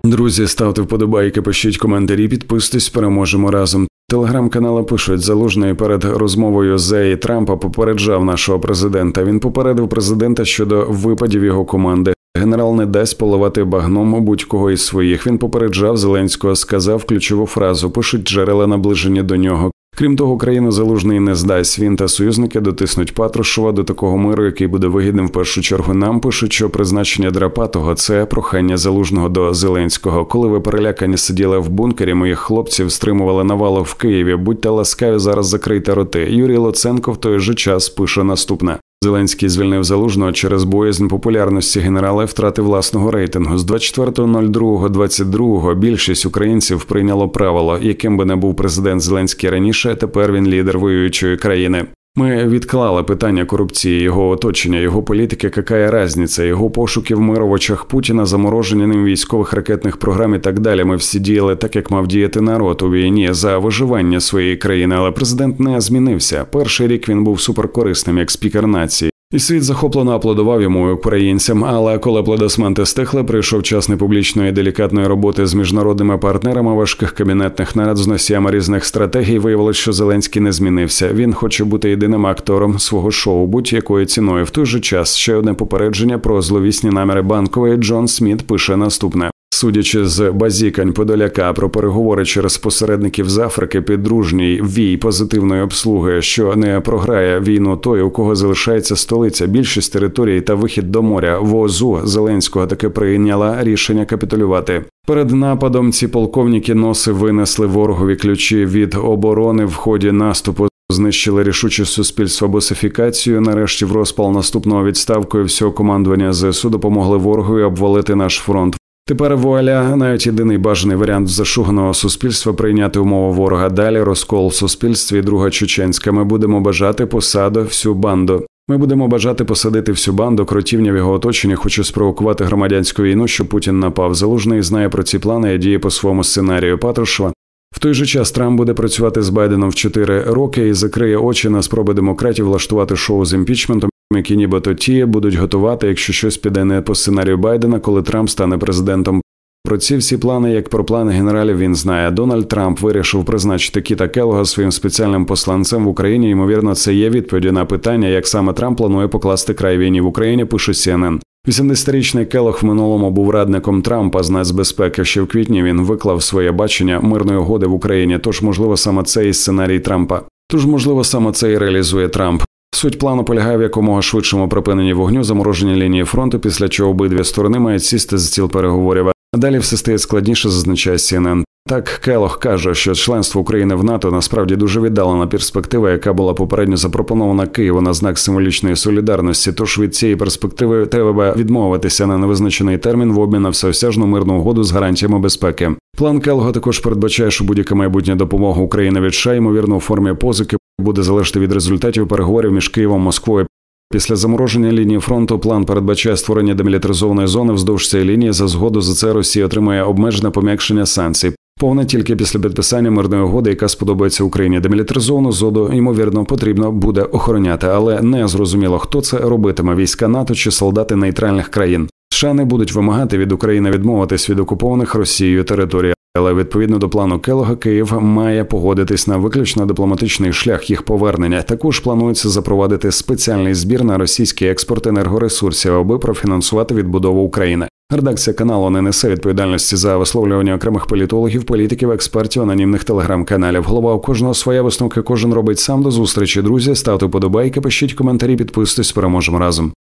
Друзі, ставте вподобайки, пишіть коментарі, підписуйтесь, переможемо разом. Телеграм-канали пишуть, Залужний перед розмовою з Трампа попереджав нашого президента. Він попередив президента щодо випадів його команди. Генерал не дасть поливати багном будь-кого із своїх. Він попереджав Зеленського, сказав ключову фразу, пишуть джерела, наближені до нього. Крім того, країну Залужний не здасть. Він та союзники дотиснуть Патрушева до такого миру, який буде вигідним в першу чергу нам. Пишуть, що призначення Драпатого – це прохання Залужного до Зеленського. Коли ви перелякані сиділи в бункері, моїх хлопців стримували навалу в Києві. Будьте ласкаві, зараз закрийте роти. Юрій Луценко в той же час пише наступне. Зеленський звільнив Залужного через боязнь популярності генерала і втрати власного рейтингу. З 24.02.22 більшість українців прийняло правило, яким би не був президент Зеленський раніше, тепер він лідер воюючої країни. Ми відклали питання корупції, його оточення, його політики, какая різниця, його пошуків миру в очах Путіна, замороження ним військових ракетних програм і так далі. Ми всі діяли так, як мав діяти народ у війні за виживання своєї країни, але президент не змінився. Перший рік він був суперкорисним як спікер нації. І світ захоплено аплодував йому, українцям, але коли аплодисменти стихли, прийшов час непублічної делікатної роботи з міжнародними партнерами, важких кабінетних нарад з носіями різних стратегій, виявилось, що Зеленський не змінився. Він хоче бути єдиним актором свого шоу, будь-якою ціною. В той же час ще одне попередження про зловісні наміри Банкової. Джон Сміт пише наступне. Судячи з базікань Подоляка про переговори через посередників з Африки під дружній вій позитивної обслуги, що не програє війну той, у кого залишається столиця, більшість територій та вихід до моря, ВОЗу Зеленського таки прийняла рішення капітулювати. Перед нападом ці полковники носи винесли ворогові ключі від оборони в ході наступу. Знищили рішучість суспільства босифікацію. Нарешті в розпал наступного відставкою всього командування ЗСУ допомогли ворогові обвалити наш фронт. Тепер вуаля, навіть єдиний бажаний варіант зашуганого суспільства прийняти умови ворога. Далі розкол в суспільстві, друга чеченська. Ми будемо бажати посаду всю банду. Ми будемо бажати посадити всю банду, кротівня в його оточенні хоче спровокувати громадянську війну, щоб Путін напав. Залужний знає про ці плани і діє по своєму сценарію Патрушева. В той же час Трамп буде працювати з Байденом в 4 роки і закриє очі на спроби демократів влаштувати шоу з імпічментом, які нібито ті будуть готувати, якщо щось піде не по сценарію Байдена, коли Трамп стане президентом. Про ці всі плани, як про плани генералів, він знає. Дональд Трамп вирішив призначити Кіта Келлога своїм спеціальним посланцем в Україні. Ймовірно, це є відповіддю на питання, як саме Трамп планує покласти край війні в Україні, пише CNN. 80-річний Келлог в минулому був радником Трампа з нацбезпеки. Ще в квітні він виклав своє бачення мирної угоди в Україні, тож, можливо, саме це і сценарій Трампа. Тож, можливо, саме це і реалізує Трамп. Суть плану полягає в якомога швидшому припиненні вогню, замороженні лінії фронту, після чого обидві сторони мають сісти за стіл переговорів. А далі все стає складніше, зазначає CNN. Так, Келлог каже, що членство України в НАТО насправді дуже віддалена перспектива, яка була попередньо запропонована Києву на знак символічної солідарності, тож від цієї перспективи треба відмовитися на невизначений термін в обмін на всеосяжну мирну угоду з гарантіями безпеки. План Келлога також передбачає, що будь-яка майбутня допомога України від США, ймовірно, у формі позики, буде залежати від результатів переговорів між Києвом, Москвою. Після замороження лінії фронту план передбачає створення демілітаризованої зони вздовж цієї лінії. За згоду за це Росія отримає обмежене пом'якшення санкцій. Повне тільки після підписання мирної угоди, яка сподобається Україні. Демілітаризовану зону, ймовірно, потрібно буде охороняти, але не зрозуміло, хто це робитиме – війська НАТО чи солдати нейтральних країн. США не будуть вимагати від України відмовитись від окупованих Росією територій. Але відповідно до плану Келлога, Київ має погодитись на виключно дипломатичний шлях їх повернення. Також планується запровадити спеціальний збір на російський експорт енергоресурсів, аби профінансувати відбудову України. Редакція каналу не несе відповідальності за висловлювання окремих політологів, політиків, експертів, анонімних телеграм-каналів. Голова у кожного своя, висновки кожен робить сам. До зустрічі, друзі. Ставте вподобайки, пишіть коментарі, підписуйтесь, переможемо разом.